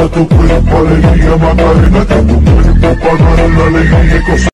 tu cuerpo alegría Macarena, que tu cuerpo para dar la alegría y